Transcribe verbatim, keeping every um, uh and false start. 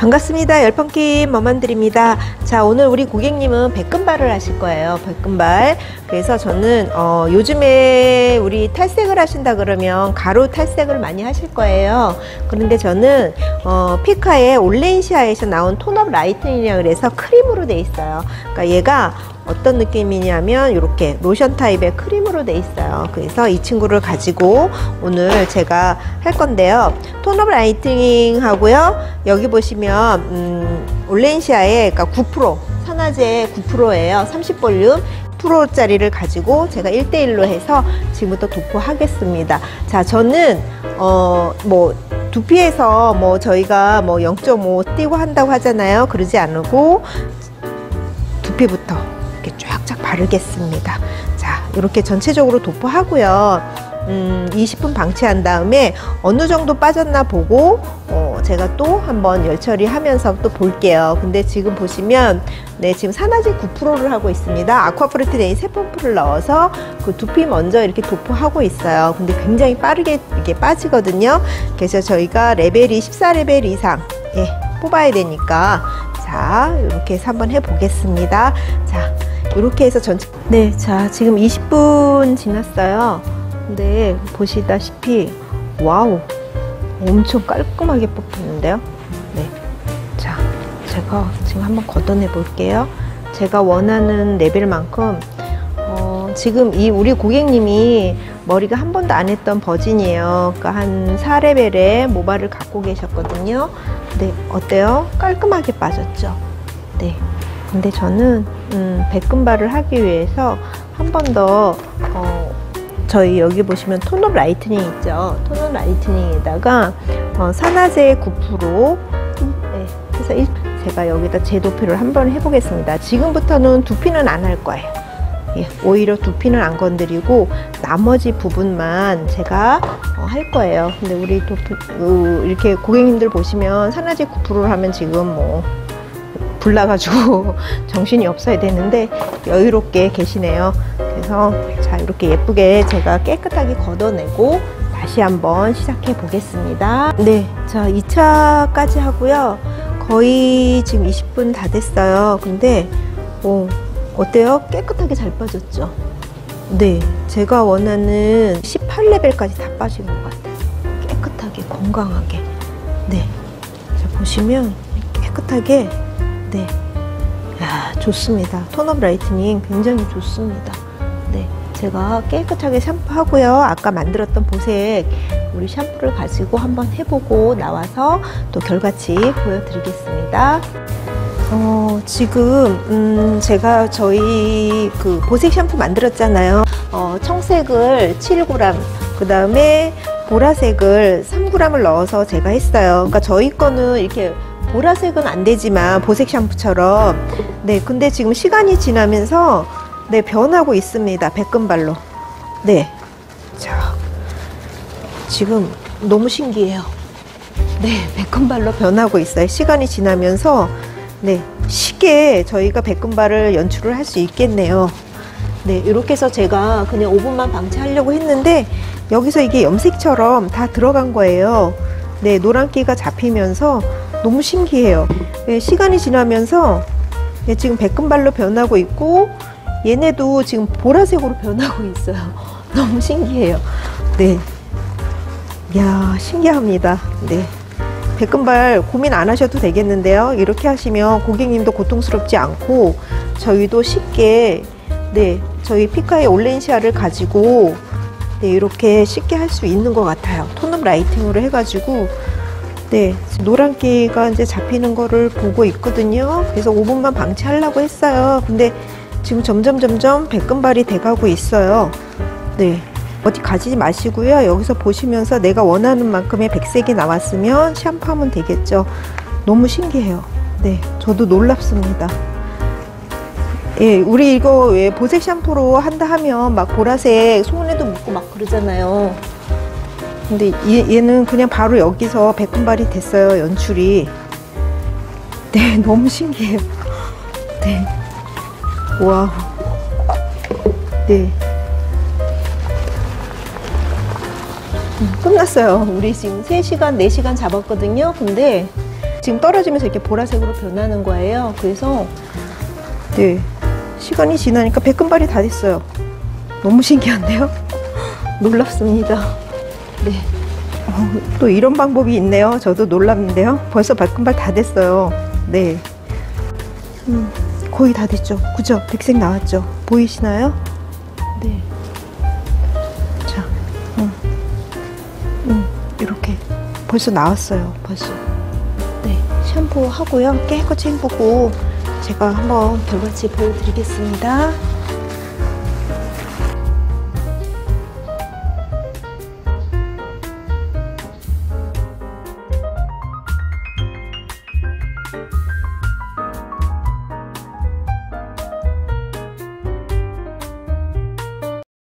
반갑습니다. 열펑킴 머만들입니다. 자, 오늘 우리 고객님은 백금발을 하실 거예요. 백금발. 그래서 저는 어, 요즘에 우리 탈색을 하신다 그러면 가루 탈색을 많이 하실 거예요. 그런데 저는 어, 피카의 올레인시아에서 나온 톤업 라이트닝이라고 해서 크림으로 돼 있어요. 그러니까 얘가 어떤 느낌이냐면 이렇게 로션 타입의 크림으로 돼 있어요. 그래서 이 친구를 가지고 오늘 제가 할 건데요. 톤업 라이트닝 하고요. 여기 보시면 음, 올레인시아의 그러니까 구 퍼센트 산화제 구 퍼센트예요. 삼십 볼륨 구 퍼센트짜리를 가지고 제가 일 대 일로 해서 지금부터 도포하겠습니다. 자, 저는 어 뭐 두피에서 뭐 저희가 뭐 영 점 오 띄고 한다고 하잖아요. 그러지 않고 두피부터 이렇게 쫙쫙 바르겠습니다. 자, 이렇게 전체적으로 도포하고요. 음, 이십 분 방치한 다음에 어느 정도 빠졌나 보고 어, 제가 또 한번 열 처리하면서 또 볼게요. 근데 지금 보시면 네, 지금 산화제 구 퍼센트를 하고 있습니다. 아쿠아프레트네인 세 펌프를 넣어서 그 두피 먼저 이렇게 도포하고 있어요. 근데 굉장히 빠르게 이게 빠지거든요. 그래서 저희가 레벨이 십사 레벨 이상 예, 뽑아야 되니까 자, 이렇게 해서 한번 해 보겠습니다. 자, 이렇게 해서 전체 네, 자, 지금 이십 분 지났어요. 근데 보시다시피 와우, 엄청 깔끔하게 뽑히는데요. 네, 자, 제가 지금 한번 걷어내 볼게요. 제가 원하는 레벨만큼 어, 지금 이 우리 고객님이 머리가 한 번도 안 했던 버진이에요. 그러니까 한 사 레벨의 모발을 갖고 계셨거든요. 네, 어때요? 깔끔하게 빠졌죠? 네. 근데 저는 음, 백금발을 하기 위해서 한 번 더 어, 저희 여기 보시면 톤업 라이트닝 있죠? 톤업 라이트닝에다가 어, 산화제 구 퍼센트 네, 그래서 일, 제가 여기다 재도표를 한번 해보겠습니다. 지금부터는 두피는 안 할 거예요. 예, 오히려 두피는 안 건드리고 나머지 부분만 제가 어, 할 거예요. 근데 우리 도피, 어, 이렇게 고객님들 보시면 산화제 구 퍼센트를 하면 지금 뭐 불나가지고 정신이 없어야 되는데 여유롭게 계시네요. 그래서 자, 이렇게 예쁘게 제가 깨끗하게 걷어내고 다시 한번 시작해 보겠습니다. 네, 자, 이 차까지 하고요. 거의 지금 이십 분 다 됐어요. 근데 어, 어때요? 깨끗하게 잘 빠졌죠? 네, 제가 원하는 십팔 레벨까지 다 빠진 것 같아요. 깨끗하게 건강하게. 네, 자, 보시면 깨끗하게 네, 야, 좋습니다. 톤업 라이트닝 굉장히 좋습니다. 네, 제가 깨끗하게 샴푸하고요. 아까 만들었던 보색 우리 샴푸를 가지고 한번 해보고 나와서 또 결과치 보여드리겠습니다. 어, 지금 음, 제가 저희 그 보색 샴푸 만들었잖아요. 어, 청색을 칠 그램, 그 다음에 보라색을 삼 그램을 넣어서 제가 했어요. 그러니까 저희 거는 이렇게 보라색은 안 되지만 보색 샴푸처럼 네, 근데 지금 시간이 지나면서 네, 변하고 있습니다. 백금발로. 네, 자, 지금 너무 신기해요. 네, 백금발로 변하고 있어요. 시간이 지나면서 네, 쉽게 저희가 백금발을 연출을 할 수 있겠네요. 네, 이렇게 해서 제가 그냥 오 분만 방치하려고 했는데 여기서 이게 염색처럼 다 들어간 거예요. 네, 노란기가 잡히면서 너무 신기해요. 네, 시간이 지나면서 네, 지금 백금발로 변하고 있고 얘네도 지금 보라색으로 변하고 있어요. 너무 신기해요. 네, 이야, 신기합니다. 네, 백금발 고민 안 하셔도 되겠는데요. 이렇게 하시면 고객님도 고통스럽지 않고 저희도 쉽게 네, 저희 피카의 올레인시아를 가지고 네, 이렇게 쉽게 할 수 있는 것 같아요. 톤업 라이팅으로 해가지고 네, 노란기가 이제 잡히는 거를 보고 있거든요. 그래서 오 분만 방치하려고 했어요. 근데 지금 점점 점점 백금발이 돼가고 있어요. 네, 어디 가지 마시고요. 여기서 보시면서 내가 원하는 만큼의 백색이 나왔으면 샴푸하면 되겠죠. 너무 신기해요. 네, 저도 놀랍습니다. 예, 우리 이거 왜 보색 샴푸로 한다 하면 막 보라색 손에도 묻고 막 그러잖아요. 근데 얘, 얘는 그냥 바로 여기서 백금발이 됐어요. 연출이. 네, 너무 신기해요. 네, 와우. 네, 음, 끝났어요. 우리 지금 세 시간 네 시간 잡았거든요. 근데 지금 떨어지면서 이렇게 보라색으로 변하는 거예요. 그래서 네, 시간이 지나니까 백금발이 다 됐어요. 너무 신기한데요? 놀랍습니다. 네. 어, 또 이런 방법이 있네요. 저도 놀랍는데요. 벌써 백금발 다 됐어요. 네. 음, 거의 다 됐죠. 그죠? 백색 나왔죠? 보이시나요? 네. 자, 음, 음, 이렇게 벌써 나왔어요. 벌써. 네. 샴푸 하고요. 깨끗이 헹구고 제가 한번 결과치 보여드리겠습니다.